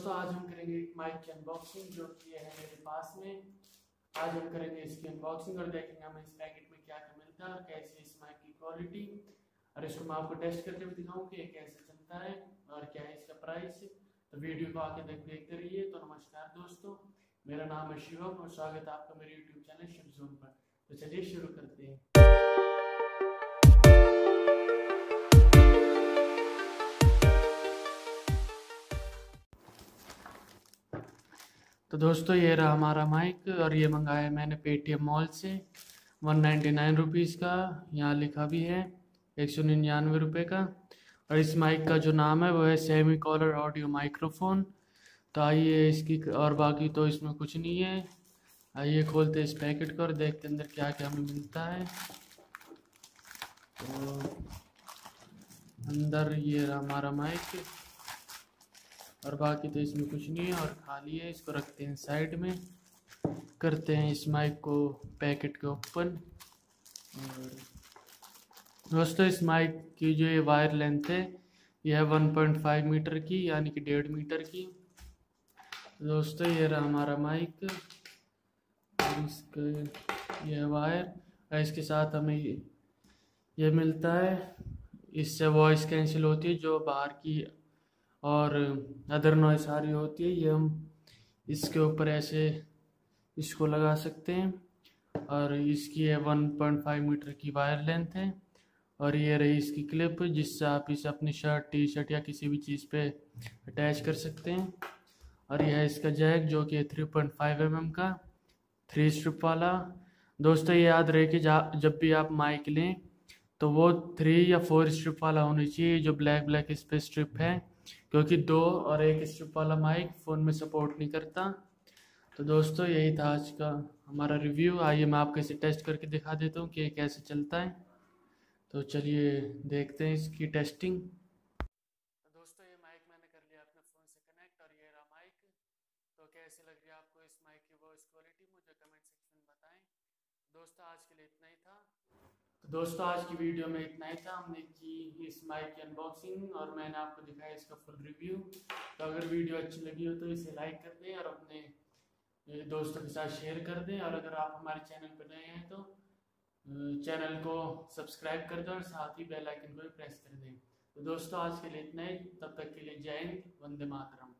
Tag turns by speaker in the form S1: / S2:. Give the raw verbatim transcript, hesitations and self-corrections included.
S1: दोस्तों आज हम करेंगे एक माइक की अनबॉक्सिंग जो कि है मेरे पास में। आज हम करेंगे इसकी अनबॉक्सिंग और देखेंगे हमें इस पैकेट में क्या क्या मिलता है और कैसी इस माइक की क्वालिटी, और इसको मैं आपको टेस्ट करके भी दिखाऊं कि ये कैसे चलता है और क्या है इसका प्राइस। तो वीडियो को आगे तक देखते रहिए। तो नमस्कार दोस्तों, मेरा नाम है शिवम और स्वागत है आपका मेरे यूट्यूब चैनल शिव जोन पर। तो चलिए शुरू करते हैं। तो दोस्तों ये रहा हमारा माइक और ये मंगाया मैंने पेटीएम मॉल से वन नाइन्टी नाइन रुपीज़ का। यहाँ लिखा भी है एक सौ निन्यानवे रुपये का। और इस माइक का जो नाम है वो है सेमी कॉलर ऑडियो माइक्रोफोन। तो आइए इसकी, और बाकी तो इसमें कुछ नहीं है। आइए खोलते हैं इस पैकेट को और देखते अंदर क्या क्या हमें मिलता है। तो अंदर ये रहा हमारा माइक और बाकी तो इसमें कुछ नहीं है और खाली है। इसको रखते हैं साइड में, करते हैं इस माइक को पैकेट के ओपन। और दोस्तों इस माइक की जो ये वायर लेंथ है यह है वन पॉइंट फाइव मीटर की, यानी कि डेढ़ मीटर की। दोस्तों ये रहा हमारा माइक, इसका यह वायर, इसके साथ हमें ये मिलता है, इससे वॉइस कैंसिल होती है जो बाहर की और अदर नॉइस आ रही होती है। ये हम इसके ऊपर ऐसे इसको लगा सकते हैं और इसकी है वन पॉइंट फाइव मीटर की वायर लेंथ है। और ये रही इसकी क्लिप जिससे आप इसे अपनी शर्ट, टी शर्ट या किसी भी चीज़ पे अटैच कर सकते हैं। और यह है इसका जैक जो कि three point five M M का थ्री स्ट्रिप वाला। दोस्तों ये याद रहे कि जब भी आप माइक लें तो वो थ्री या फोर स्ट्रिप वाला होना चाहिए, जो ब्लैक ब्लैक इस पे स्ट्रिप है, क्योंकि दो और एक स्ट्रिप वाला माइक फ़ोन में सपोर्ट नहीं करता। तो दोस्तों यही था आज का हमारा रिव्यू। आइए मैं आपको इसे टेस्ट करके दिखा देता हूँ कि ये कैसे चलता है। तो चलिए देखते हैं इसकी टेस्टिंग। तो दोस्तों ये माइक मैंने कर लिया अपने फ़ोन से कनेक्ट और ये रहा माइक। तो कैसी लग रही है आपको इस माइक की वॉइस क्वालिटी, मुझे कमेंट सेक्शन में बताएं। दोस्तों आज के लिए इतना ही था। तो दोस्तों आज की वीडियो में इतना ही था। हमने की इस माइक की अनबॉक्सिंग और मैंने आपको दिखाया इसका फुल रिव्यू। तो अगर वीडियो अच्छी लगी हो तो इसे लाइक कर दें और अपने दोस्तों के साथ शेयर कर दें। और अगर आप हमारे चैनल पर नए हैं तो चैनल को सब्सक्राइब कर दें और साथ ही बेल आइकन को भी प्रेस कर दें। तो दोस्तों आज के लिए इतना ही। तब तक के लिए जय हिंद, वंदे मातरम।